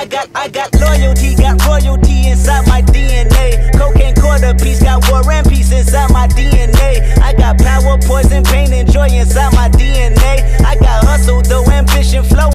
I got loyalty, got royalty inside my DNA. Cocaine quarter piece, got war and peace inside my DNA. I got power, poison, pain, and joy inside my DNA. I got hustle, though ambition, flow.